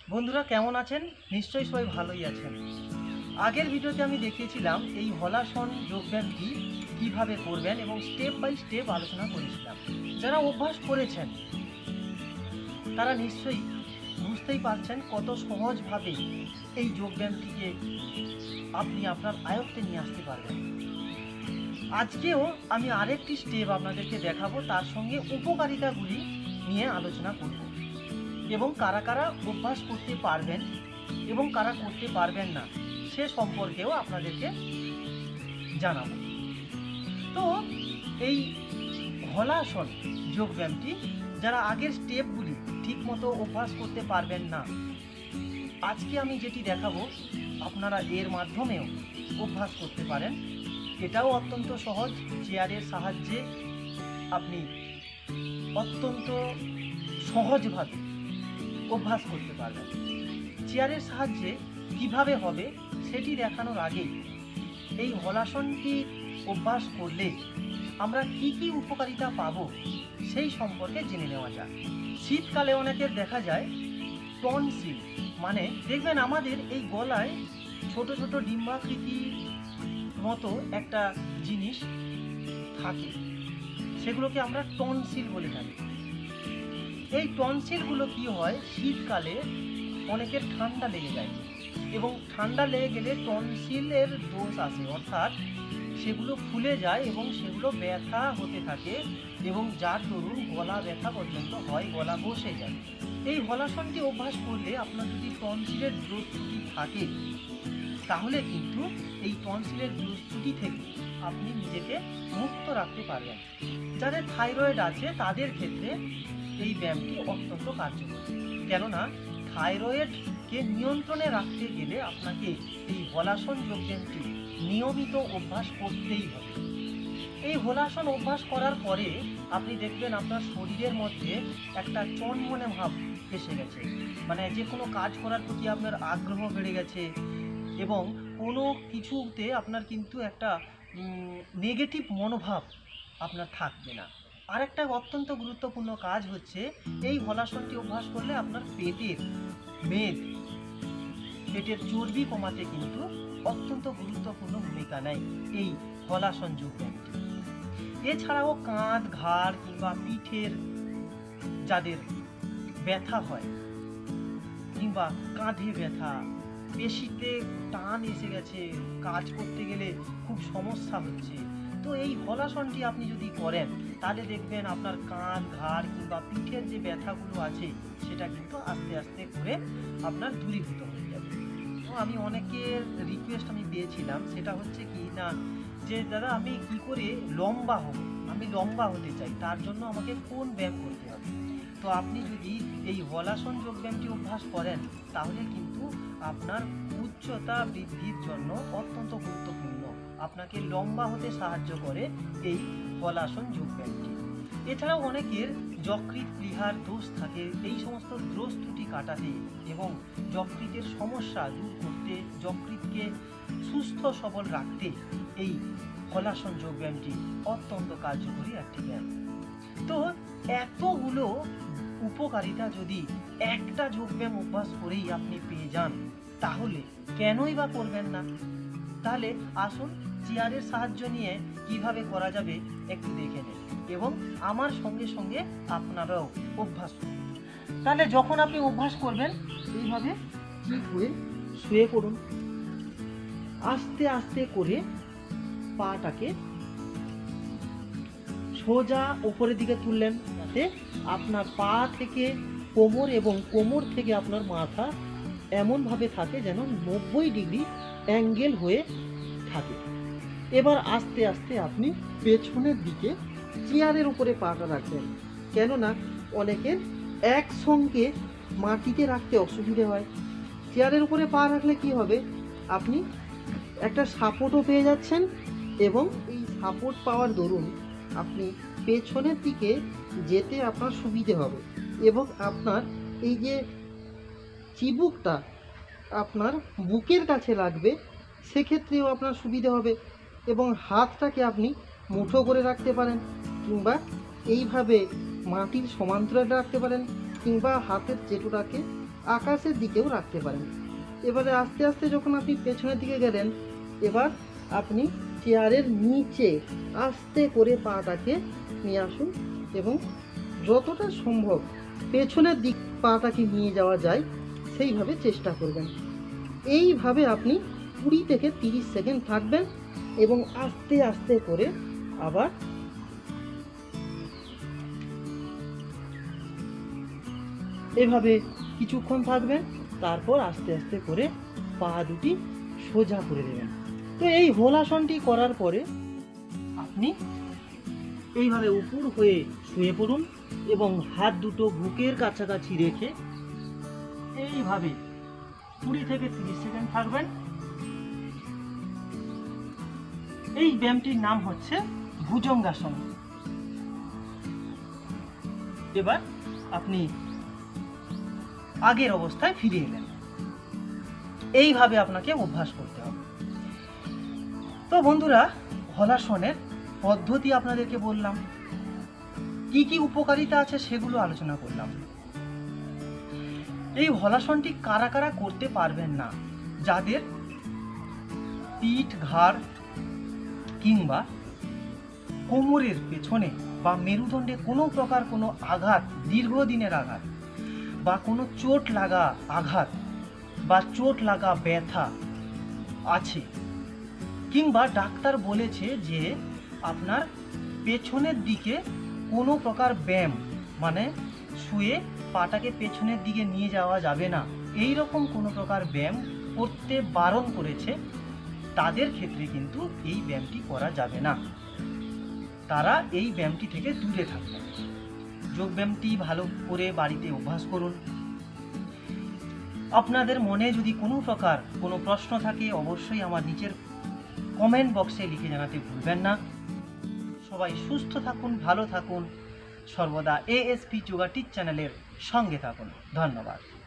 বন্ধুরা কেমন আছেন? নিশ্চয়ই সবাই ভালোই আছেন। আগের ভিডিওতে আমি দেখিয়েছিলাম এই হলাসন যোগব্যায়ামটি কিভাবে করবেন এবং স্টেপ বাই স্টেপ আলোচনা করেছিলাম। যারা অভ্যাস করেছেন তারা নিশ্চয়ই বুঝতেই পারছেন কত সহজভাবে এই যোগব্যায়ামটিকে আপনি আপনার আয়ত্তে নিয়ে আসতে পারবেন। আজকেও আমি আরেকটি স্টেপ আপনাদেরকে দেখাবো, তার সঙ্গে উপকারিতাগুলি নিয়ে আলোচনা করব এবং কারা কারা অভ্যাস করতে পারবেন এবং কারা করতে পারবেন না সে সম্পর্কেও আপনাদেরকে জানাবো। তো এই হলাসন যোগব্যায়ামটি যারা আগের স্টেপগুলি ঠিকমতো অভ্যাস করতে পারবেন না, আজকে আমি যেটি দেখাবো আপনারা এর মাধ্যমেও অভ্যাস করতে পারেন। এটাও অত্যন্ত সহজ, চেয়ারের সাহায্যে আপনি অত্যন্ত সহজভাবে অভ্যাস করতে পারবেন। চেয়ারের সাহায্যে কিভাবে হবে সেটি দেখানোর আগে এই হলাসনটি অভ্যাস করলে আমরা কি কি উপকারিতা পাবো সেই সম্পর্কে জেনে নেওয়া যাক। শীতকালে অনেকের দেখা যায় টনসিল, মানে দেখবেন আমাদের এই গলায় ছোট ছোট ডিম্বাকৃতির মতো একটা জিনিস থাকে, সেগুলোকে আমরা টনসিল বলে থাকি। এই টনসিলগুলো কি হয়, শীতকালে অনেকের ঠান্ডা লেগে যায় এবং ঠান্ডা লেগে গেলে টনসিলের দোষ আসে, অর্থাৎ সেগুলো ফুলে যায় এবং সেগুলো ব্যথা হতে থাকে এবং যার দরুন গলা ব্যথা পর্যন্ত হয়, গলা বসে যায়। এই হলাসনটি অভ্যাস করলে আপনার যদি টনসিলের দোষ ত্রুটি থাকে তাহলে কিন্তু এই টনসিলের দোষ ত্রুটি থেকে আপনি নিজেকে মুক্ত রাখতে পারবেন। যাদের থাইরয়েড আছে তাদের ক্ষেত্রে এই ব্যায়ামটি অত্যন্ত কার্যকর, কেননা থাইরয়েডকে নিয়ন্ত্রণে রাখতে গেলে আপনাকে এই হলাসন যোগব্যায়ামটি নিয়মিত অভ্যাস করতেই হবে। এই হলাসন অভ্যাস করার পরে আপনি দেখবেন আপনার শরীরের মধ্যে একটা চনমনে ভাব এসে গেছে, মানে যে কোনো কাজ করার প্রতি আপনার আগ্রহ বেড়ে গেছে এবং কোনো কিছুতে আপনার কিন্তু একটা নেগেটিভ মনোভাব আপনার থাকবে না। আরেকটা অত্যন্ত গুরুত্বপূর্ণ কাজ হচ্ছে এই হলাসনটি অভ্যাস করলে আপনার পেটের মেদ, পেটের চর্বি কমাতে কিন্তু অত্যন্ত গুরুত্বপূর্ণ ভূমিকা নেয় এই হলাসন যোগব্যায়ামটি। এছাড়াও কাঁধ, ঘাড় কিংবা পিঠের যাদের ব্যথা হয় কিংবা কাঁধে ব্যথা, পেশিতে টান এসে গেছে, কাজ করতে গেলে খুব সমস্যা হচ্ছে, তো এই হলাসনটি আপনি যদি করেন তাহলে দেখবেন আপনার কাঁধ, ঘাড় কিংবা পিঠের যে ব্যথাগুলো আছে সেটা কিন্তু আস্তে আস্তে করে আপনার দূরীভূত হয়ে যাবে। তো আমি অনেকের রিকোয়েস্ট আমি পেয়েছিলাম, সেটা হচ্ছে কি না, যে দাদা আমি কি করে লম্বা হব, আমি লম্বা হতে চাই, তার জন্য আমাকে কোন ব্যায়াম করতে হবে। তো আপনি যদি এই হলাসন যোগব্যায়ামটি অভ্যাস করেন তাহলে কিন্তু আপনার উচ্চতা বৃদ্ধির জন্য অত্যন্ত গুরুত্বপূর্ণ, আপনাকে লম্বা হতে সাহায্য করে এই হলাসন যোগব্যায়ামটি। এছাড়াও অনেকের যকৃৎ প্লীহার দোষ থাকে, এই সমস্ত দোষ ত্রুটি কাটাতে এবং যকৃতের সমস্যা দূর করতে, যকৃতকে সুস্থ সবল রাখতে এই হলাসন যোগব্যায়ামটি অত্যন্ত কার্যকরী একটি ব্যায়াম। তো এতগুলো উপকারিতা যদি একটা যোগব্যায়াম অভ্যাস করেই আপনি পেয়ে যান তাহলে কেনই বা করবেন না। তাহলে আসুন চেয়ারের সাহায্য নিয়ে কিভাবে করা যাবে একটু দেখে নিন এবং আমার সঙ্গে সঙ্গে আপনারাও অভ্যাস করুন। তাহলে যখন আপনি অভ্যাস করবেন এইভাবে ঠিক হয়ে শুয়ে পড়ুন, আস্তে আস্তে করে পাটাকে সোজা উপরের দিকে তুললেন, যাতে আপনার পা থেকে কোমর এবং কোমর থেকে আপনার মাথা এমনভাবে থাকে যেন 90 ডিগ্রি অ্যাঙ্গেল হয়ে থাকে। এবার আস্তে আস্তে আপনি পেছনের দিকে চেয়ারের উপরে পাটা রাখবেন, কেননা অনেকের একসঙ্গে মাটিতে রাখতে অসুবিধে হয়। চেয়ারের উপরে পা রাখলে কি হবে, আপনি একটা সাপোর্টও পেয়ে যাচ্ছেন এবং এই সাপোর্ট পাওয়ার দরুন আপনি পেছনের দিকে যেতে আপনার সুবিধে হবে এবং আপনার এই যে চিবুকটা আপনার বুকের কাছে লাগবে সেক্ষেত্রেও আপনার সুবিধে হবে এবং হাতটাকে আপনি মুঠো করে রাখতে পারেন কিংবা এইভাবে মাটির সমান্তরালে রাখতে পারেন কিংবা হাতের চেটোটাকে আকাশের দিকেও রাখতে পারেন। এবারে আস্তে আস্তে যখন আপনি পেছনের দিকে গেলেন, এবার আপনি চেয়ারের নিচে আস্তে করে পাটাকে নিয়ে আসুন এবং যতটা সম্ভব পেছনের দিক পাটাকে নিয়ে যাওয়া যায় সেইভাবে চেষ্টা করবেন। এইভাবে আপনি 20 থেকে 30 সেকেন্ড থাকবেন এবং আস্তে আস্তে করে আবার এভাবে কিছুক্ষণ থাকবেন, তারপর আস্তে আস্তে করে পা দুটি সোজা করে দেবেন। তো এই হলাসনটি করার পরে আপনি এইভাবে উপর হয়ে শুয়ে পড়ুন এবং হাত দুটো বুকের কাছাকাছি রেখে এইভাবে 20 থেকে 30 সেকেন্ড থাকবেন। এই ব্যায়ামটির নাম হচ্ছে ভুজঙ্গাসন। এবার আপনি আগের অবস্থায় ফিরে এলেন। এইভাবে আপনাকে অভ্যাস করতে হবে। তো বন্ধুরা, হলাসনের পদ্ধতি আপনাদেরকে বললাম, কি কি উপকারিতা আছে সেগুলো আলোচনা করলাম। এই হলাসনটি কারা কারা করতে পারবেন না? যাদের পিঠ, ঘাড় কিংবা কোমরের পেছনে বা মেরুদণ্ডে কোনো প্রকার কোনো আঘাত, দীর্ঘদিনের আঘাত বা কোনো চোট লাগা আঘাত বা চোট লাগা ব্যথা আছে, কিংবা ডাক্তার বলেছে যে আপনার পেছনের দিকে কোনো প্রকার ব্যায়াম, মানে শুয়ে পাটাকে পেছনের দিকে নিয়ে যাওয়া যাবে না, এই রকম কোনো প্রকার ব্যায়াম করতে বারণ করেছে, তাদের ক্ষেত্রে কিন্তু এই ব্যায়ামটি করা যাবে না। তারা এই ব্যায়ামটি থেকে দূরে থাকবেন। যোগব্যায়ামটি ভালো করে বাড়িতে অভ্যাস করুন। আপনাদের মনে যদি কোনো প্রকার কোনো প্রশ্ন থাকে অবশ্যই আমার নিচের কমেন্ট বক্সে লিখে জানাতে ভুলবেন না। সবাই সুস্থ থাকুন, ভালো থাকুন, সর্বদা ASP যোগা টিচ চ্যানেলের সঙ্গে থাকুন। ধন্যবাদ।